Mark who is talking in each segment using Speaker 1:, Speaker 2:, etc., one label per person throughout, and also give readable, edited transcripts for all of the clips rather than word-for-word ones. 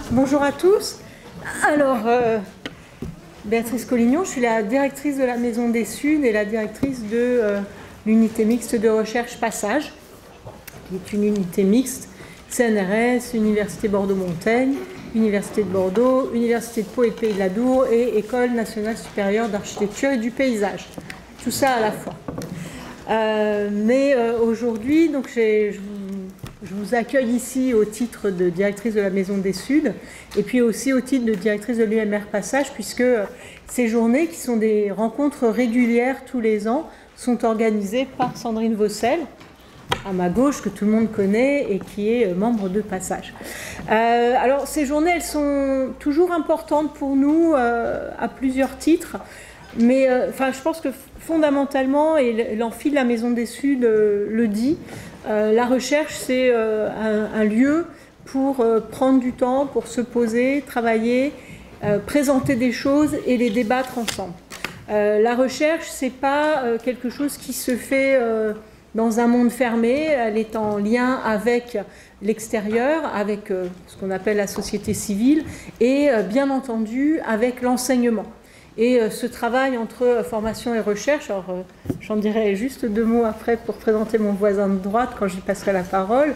Speaker 1: Bonjour à tous. Alors, Béatrice Collignon, je suis la directrice de la Maison des Suds et la directrice de l'unité mixte de recherche Passage, qui est une unité mixte CNRS, Université Bordeaux-Montaigne, Université de Bordeaux, Université de Pau et Pays de la Dour et École nationale supérieure d'architecture et du paysage. Tout ça à la fois. Aujourd'hui, donc je vous accueille ici au titre de directrice de la Maison des Suds et puis aussi au titre de directrice de l'UMR Passage, puisque ces journées, qui sont des rencontres régulières tous les ans, sont organisées par Sandrine Vossel, à ma gauche, que tout le monde connaît et qui est membre de Passage. Alors, ces journées, elles sont toujours importantes pour nous à plusieurs titres, mais je pense que fondamentalement, et l'amphi de la Maison des Suds le dit, la recherche, c'est un lieu pour prendre du temps, pour se poser, travailler, présenter des choses et les débattre ensemble. La recherche, c'est pas quelque chose qui se fait dans un monde fermé. Elle est en lien avec l'extérieur, avec ce qu'on appelle la société civile et bien entendu avec l'enseignement. Et ce travail entre formation et recherche, alors j'en dirai juste deux mots après pour présenter mon voisin de droite quand j'y passerai la parole,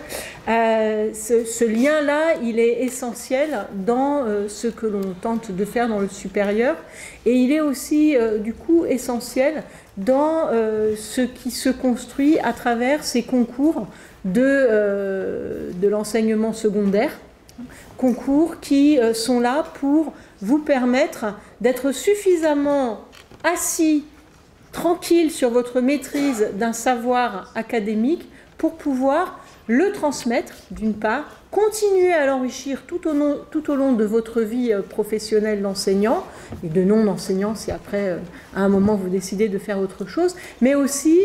Speaker 1: ce lien-là, il est essentiel dans ce que l'on tente de faire dans le supérieur, et il est aussi du coup essentiel dans ce qui se construit à travers ces concours de l'enseignement secondaire, concours qui sont là pour vous permettre d'être suffisamment assis, tranquille sur votre maîtrise d'un savoir académique pour pouvoir le transmettre, d'une part, continuer à l'enrichir tout au long de votre vie professionnelle d'enseignant, et de non-enseignant si après, à un moment, vous décidez de faire autre chose, mais aussi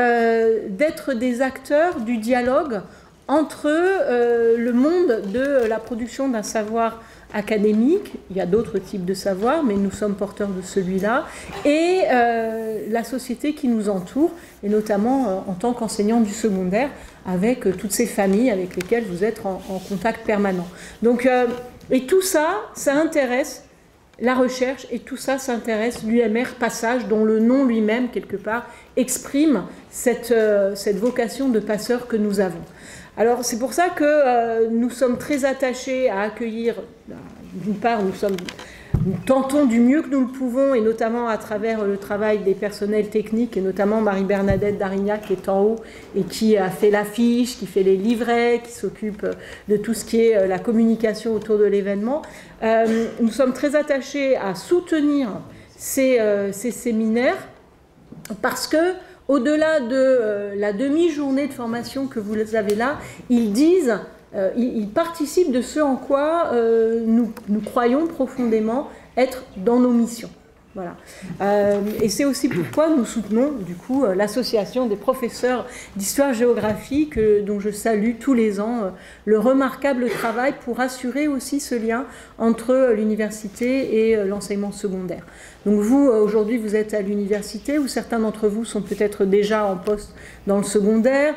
Speaker 1: d'être des acteurs du dialogue entre le monde de la production d'un savoir académique, il y a d'autres types de savoirs, mais nous sommes porteurs de celui-là, et la société qui nous entoure, et notamment en tant qu'enseignant du secondaire, avec toutes ces familles avec lesquelles vous êtes en contact permanent. Donc, et tout ça, ça intéresse la recherche, et tout ça, ça intéresse l'UMR Passage, dont le nom lui-même, quelque part, exprime cette vocation de passeur que nous avons. Alors, c'est pour ça que nous sommes très attachés à accueillir, d'une part, nous tentons du mieux que nous le pouvons, et notamment à travers le travail des personnels techniques, et notamment Marie-Bernadette Darignac qui est en haut et qui a fait l'affiche, qui fait les livrets, qui s'occupe de tout ce qui est la communication autour de l'événement. Nous sommes très attachés à soutenir ces séminaires parce que, au-delà de la demi-journée de formation que vous avez là, ils participent de ce en quoi nous croyons profondément être dans nos missions. Voilà. Et c'est aussi pourquoi nous soutenons du coup l'association des professeurs d'histoire-géographie dont je salue tous les ans le remarquable travail pour assurer aussi ce lien entre l'université et l'enseignement secondaire. Donc vous, aujourd'hui, vous êtes à l'université, où certains d'entre vous sont peut-être déjà en poste dans le secondaire,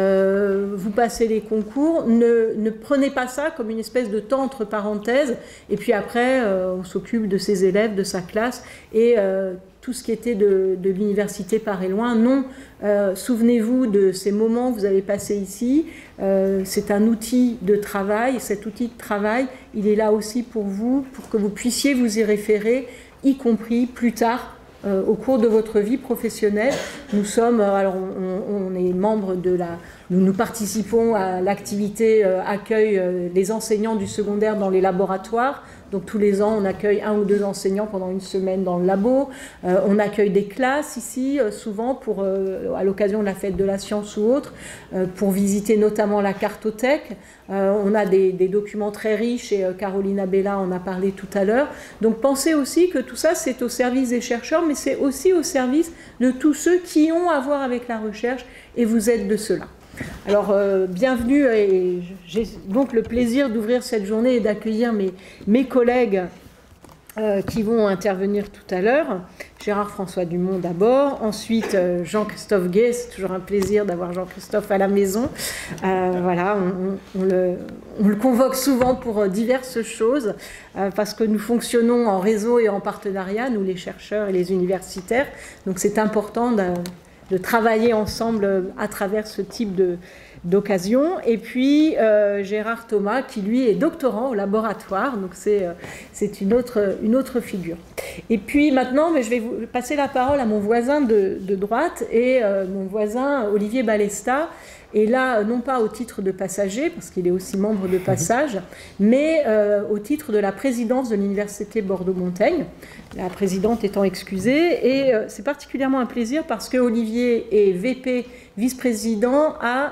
Speaker 1: vous passez les concours, ne prenez pas ça comme une espèce de temps entre parenthèses, et puis après, on s'occupe de ses élèves, de sa classe, et tout ce qui était de l'université paraît loin. Non, souvenez-vous de ces moments que vous avez passés ici, c'est un outil de travail, et cet outil de travail, il est là aussi pour vous, pour que vous puissiez vous y référer, y compris plus tard au cours de votre vie professionnelle. Nous sommes, alors on est membre nous participons à l'activité accueil les enseignants du secondaire dans les laboratoires. Donc tous les ans, on accueille 1 ou 2 enseignants pendant une semaine dans le labo. On accueille des classes ici, souvent à l'occasion de la fête de la science ou autre, pour visiter notamment la cartothèque. On a des documents très riches, et Carolina Bella en a parlé tout à l'heure. Donc pensez aussi que tout ça, c'est au service des chercheurs, mais c'est aussi au service de tous ceux qui ont à voir avec la recherche, et vous êtes de ceux-là. Alors, bienvenue, et j'ai donc le plaisir d'ouvrir cette journée et d'accueillir mes collègues qui vont intervenir tout à l'heure. Gérard-François Dumont d'abord, ensuite Jean-Christophe Gay, c'est toujours un plaisir d'avoir Jean-Christophe à la maison. Voilà, on le convoque souvent pour diverses choses, parce que nous fonctionnons en réseau et en partenariat, nous les chercheurs et les universitaires, donc c'est important de travailler ensemble à travers ce type d'occasion. Et puis Gérard Thomas, qui lui est doctorant au laboratoire, donc c'est une autre figure. Et puis maintenant, je vais vous passer la parole à mon voisin de droite, et mon voisin Olivier Balesta, et là, non pas au titre de passager, parce qu'il est aussi membre de Passage, mais au titre de la présidence de l'Université Bordeaux-Montaigne, la présidente étant excusée. Et c'est particulièrement un plaisir parce que Olivier est VP, vice-président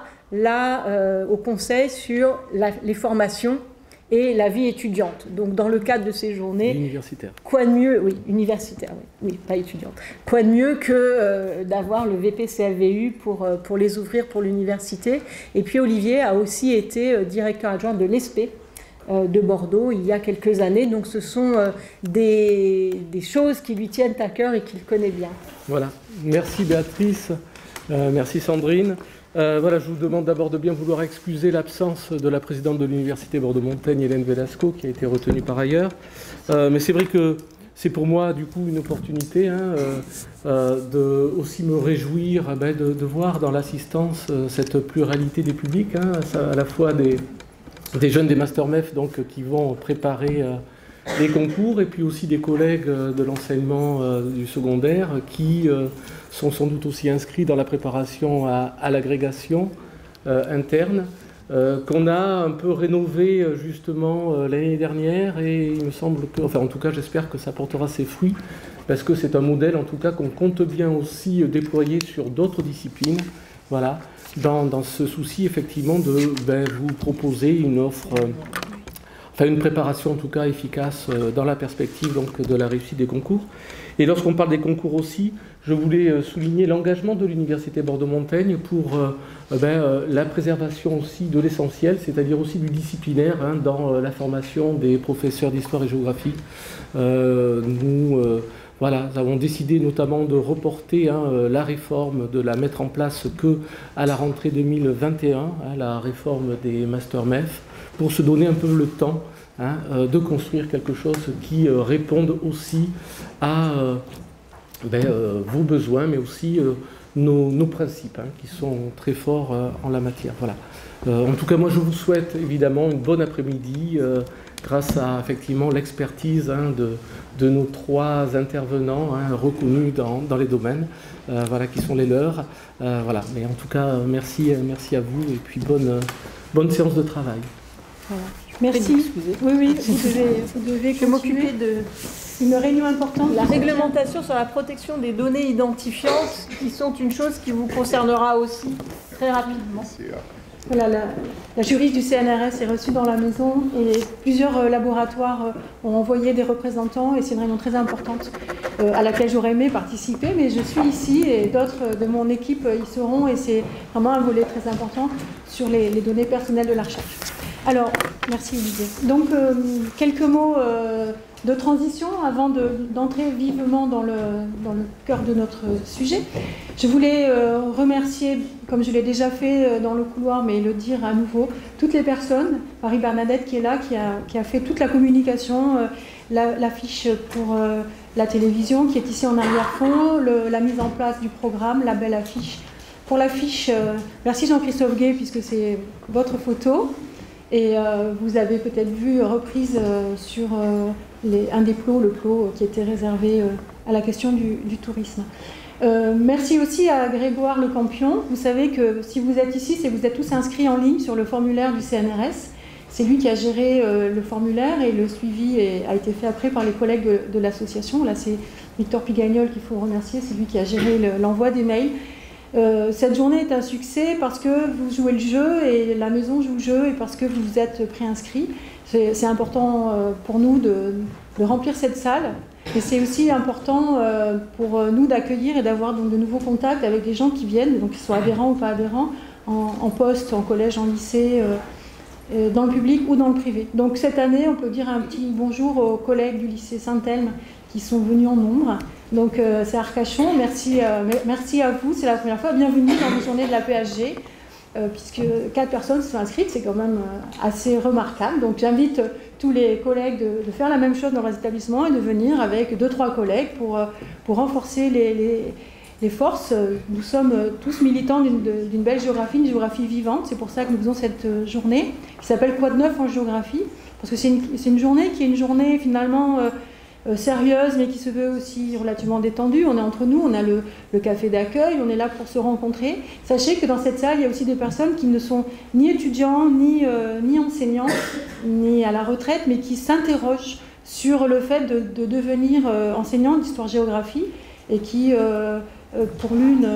Speaker 1: au Conseil sur les formations et la vie étudiante. Donc, dans le cadre de ces journées...
Speaker 2: Universitaire.
Speaker 1: Quoi de mieux... Oui, universitaire, oui, pas étudiante. Quoi de mieux que d'avoir le VP-CLVU pour les ouvrir pour l'université. Et puis, Olivier a aussi été directeur adjoint de l'ESPE de Bordeaux il y a quelques années. Donc, ce sont des choses qui lui tiennent à cœur et qu'il connaît bien.
Speaker 2: Voilà. Merci Béatrice. Merci Sandrine. Voilà, je vous demande d'abord de bien vouloir excuser l'absence de la présidente de l'Université Bordeaux-Montaigne, Hélène Velasco, qui a été retenue par ailleurs. Mais c'est vrai que c'est pour moi, du coup, une opportunité de aussi me réjouir de voir dans l'assistance cette pluralité des publics, à la fois des jeunes des Master MEF donc, qui vont préparer les concours, et puis aussi des collègues de l'enseignement du secondaire qui sont sans doute aussi inscrits dans la préparation à l'agrégation interne, qu'on a un peu rénové justement l'année dernière, et il me semble que, enfin en tout cas j'espère que ça portera ses fruits, parce que c'est un modèle en tout cas qu'on compte bien aussi déployer sur d'autres disciplines, voilà, dans ce souci effectivement de vous proposer une offre... Enfin, une préparation en tout cas efficace dans la perspective donc, de la réussite des concours. Et lorsqu'on parle des concours aussi, je voulais souligner l'engagement de l'Université Bordeaux-Montaigne pour la préservation aussi de l'essentiel, c'est-à-dire aussi du disciplinaire dans la formation des professeurs d'histoire et géographie. Nous avons décidé notamment de reporter la réforme, de la mettre en place que à la rentrée 2021, la réforme des Master MEF, pour se donner un peu le temps de construire quelque chose qui réponde aussi à vos besoins, mais aussi nos principes, qui sont très forts en la matière. Voilà. En tout cas, moi, je vous souhaite évidemment une bonne après-midi, grâce à effectivement l'expertise de nos trois intervenants reconnus dans les domaines qui sont les leurs. Voilà. Mais en tout cas, merci à vous, et puis bonne séance de travail.
Speaker 3: Voilà. Merci. Oui, vous devez m'occuper d'une réunion importante.
Speaker 1: La réglementation sur la protection des données identifiantes, qui sont une chose qui vous concernera aussi très rapidement.
Speaker 3: Voilà, la juriste du CNRS est reçue dans la maison, et plusieurs laboratoires ont envoyé des représentants, et c'est une réunion très importante à laquelle j'aurais aimé participer, mais je suis ici et d'autres de mon équipe y seront, et c'est vraiment un volet très important sur les données personnelles de la recherche. Alors, merci Olivier. Donc, quelques mots de transition avant d'entrer vivement dans le cœur de notre sujet. Je voulais remercier, comme je l'ai déjà fait dans le couloir, mais le dire à nouveau, toutes les personnes, Marie-Bernadette qui est là, qui a fait toute la communication, l'affiche pour la télévision qui est ici en arrière-fond, la mise en place du programme, la belle affiche. Pour l'affiche, merci Jean-Christophe Gay, puisque c'est votre photo. Et vous avez peut-être vu reprise sur un des plots, le plot qui était réservé à la question du tourisme. Merci aussi à Grégoire Le Campion. Vous savez que si vous êtes ici, c'est que vous êtes tous inscrits en ligne sur le formulaire du CNRS. C'est lui qui a géré le formulaire, et le suivi a été fait après par les collègues de l'association. Là, c'est Victor Pigagnol qu'il faut remercier, c'est lui qui a géré l'envoi des mails. Cette journée est un succès parce que vous jouez le jeu, et la maison joue le jeu, et parce que vous vous êtes préinscrits. C'est important pour nous de remplir cette salle, et c'est aussi important pour nous d'accueillir et d'avoir donc de nouveaux contacts avec des gens qui viennent, donc qu'ils soient adhérents ou pas adhérents, en poste, en collège, en lycée, dans le public ou dans le privé. Donc cette année, on peut dire un petit bonjour aux collègues du lycée Saint-Elme qui sont venus en nombre. Donc c'est Arcachon, merci à vous, c'est la première fois. Bienvenue dans les journées de la PHG, puisque 4 personnes se sont inscrites, c'est quand même assez remarquable. Donc j'invite tous les collègues de faire la même chose dans leurs établissements et de venir avec 2-3 collègues pour renforcer les forces. Nous sommes tous militants d'une belle géographie, une géographie vivante. C'est pour ça que nous faisons cette journée qui s'appelle Quoi de neuf en géographie, parce que c'est une journée qui est une journée finalement sérieuse, mais qui se veut aussi relativement détendue. On est entre nous, on a le café d'accueil, on est là pour se rencontrer. Sachez que dans cette salle, il y a aussi des personnes qui ne sont ni étudiants, ni enseignants, ni à la retraite, mais qui s'interrogent sur le fait de devenir enseignant d'histoire-géographie et qui, pour l'une,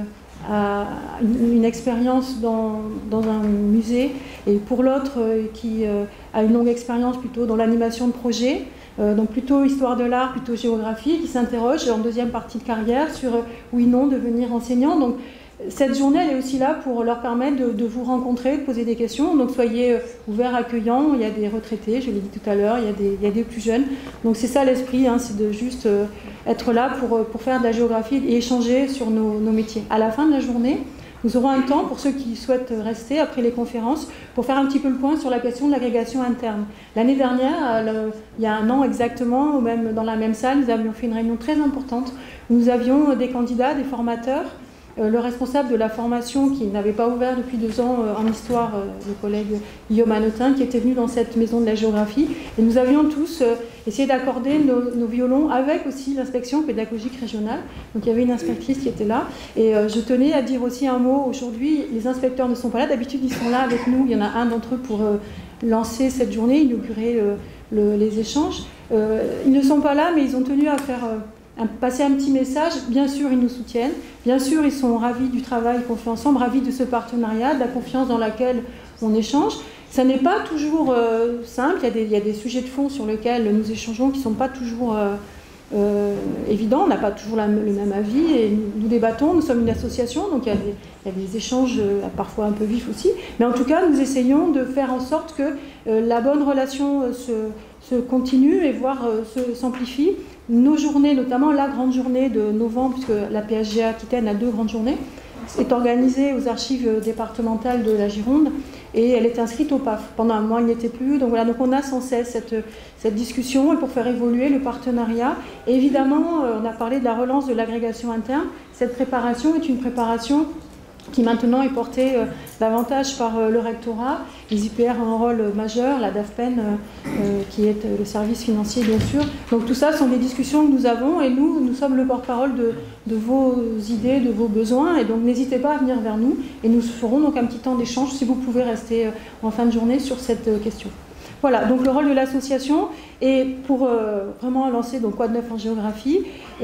Speaker 3: a une expérience dans un musée, et pour l'autre, qui a une longue expérience plutôt dans l'animation de projets, donc plutôt histoire de l'art, plutôt géographie, qui s'interroge en deuxième partie de carrière sur oui, non, devenir enseignant. Donc cette journée, elle est aussi là pour leur permettre de vous rencontrer, de poser des questions. Donc soyez ouverts, accueillants. Il y a des retraités, je l'ai dit tout à l'heure, il y a des plus jeunes. Donc c'est ça l'esprit, hein, c'est de juste être là pour faire de la géographie et échanger sur nos métiers. À la fin de la journée, nous aurons un temps, pour ceux qui souhaitent rester après les conférences, pour faire un petit peu le point sur la question de l'agrégation interne. L'année dernière, il y a 1 an exactement, même dans la même salle, nous avions fait une réunion très importante où nous avions des candidats, des formateurs, le responsable de la formation qui n'avait pas ouvert depuis 2 ans en histoire, le collègue Guillaume Hanotin, qui était venu dans cette maison de la géographie. Et nous avions tous essayé d'accorder nos violons avec aussi l'inspection pédagogique régionale. Donc il y avait une inspectrice qui était là. Et je tenais à dire aussi un mot aujourd'hui, les inspecteurs ne sont pas là, d'habitude ils sont là avec nous, il y en a un d'entre eux pour lancer cette journée, inaugurer les échanges. Ils ne sont pas là, mais ils ont tenu à faire... passer un petit message. Bien sûr, ils nous soutiennent. Bien sûr, ils sont ravis du travail qu'on fait ensemble, ravis de ce partenariat, de la confiance dans laquelle on échange. Ça n'est pas toujours simple. Il y a des sujets de fond sur lesquels nous échangeons qui ne sont pas toujours évidents. On n'a pas toujours le même avis et nous débattons. Nous sommes une association, donc il y a des échanges parfois un peu vifs aussi. Mais en tout cas, nous essayons de faire en sorte que la bonne relation se continue et voire s'amplifie. Nos journées, notamment la grande journée de novembre, puisque la PHG Aquitaine a 2 grandes journées, est organisée aux archives départementales de la Gironde et elle est inscrite au PAF. Pendant un mois, il n'y était plus. Donc voilà, donc on a sans cesse cette discussion et pour faire évoluer le partenariat. Et évidemment, on a parlé de la relance de l'agrégation interne. Cette préparation est une préparation qui maintenant est portée davantage par le rectorat. Les IPR ont un rôle majeur, la DAFPEN qui est le service financier bien sûr. Donc tout ça sont des discussions que nous avons et nous sommes le porte-parole de vos idées, de vos besoins et donc n'hésitez pas à venir vers nous et nous ferons donc un petit temps d'échange si vous pouvez rester en fin de journée sur cette question. Voilà, donc le rôle de l'association et pour vraiment lancer donc Quoi de neuf en géographie,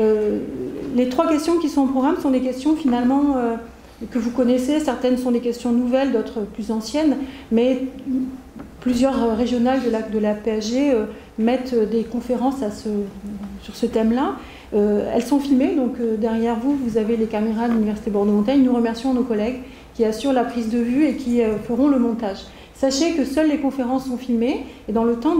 Speaker 3: les 3 questions qui sont au programme sont des questions finalement que vous connaissez, certaines sont des questions nouvelles, d'autres plus anciennes, mais plusieurs régionales de la PHG mettent des conférences sur ce thème-là. Elles sont filmées, donc derrière vous, vous avez les caméras de l'Université Bordeaux-Montaigne. Nous remercions nos collègues qui assurent la prise de vue et qui feront le montage. Sachez que seules les conférences sont filmées et dans le temps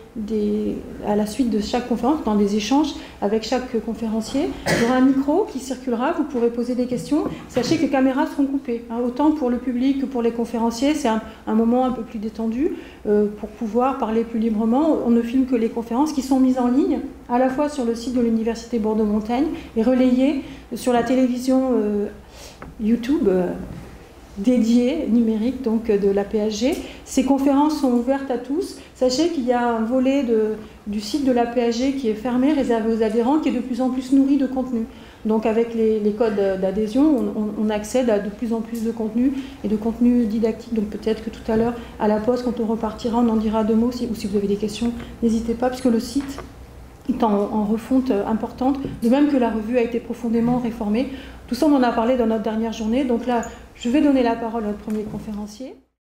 Speaker 3: à la suite de chaque conférence, dans des échanges avec chaque conférencier, il y aura un micro qui circulera, vous pourrez poser des questions. Sachez que les caméras seront coupées, hein, autant pour le public que pour les conférenciers. C'est un moment un peu plus détendu pour pouvoir parler plus librement. On ne filme que les conférences qui sont mises en ligne, à la fois sur le site de l'Université Bordeaux-Montaigne et relayées sur la télévision YouTube dédiée, numérique donc de la PHG. Ces conférences sont ouvertes à tous. Sachez qu'il y a un volet du site de la PHG qui est fermé, réservé aux adhérents, qui est de plus en plus nourri de contenu. Donc avec les codes d'adhésion, on accède à de plus en plus de contenu et de contenu didactique. Donc peut-être que tout à l'heure, à la pause, quand on repartira, on en dira 2 mots. Ou si vous avez des questions, n'hésitez pas, puisque le site est en refonte importante, de même que la revue a été profondément réformée. Tout ça, on en a parlé dans notre dernière journée. Donc là, je vais donner la parole à notre premier conférencier.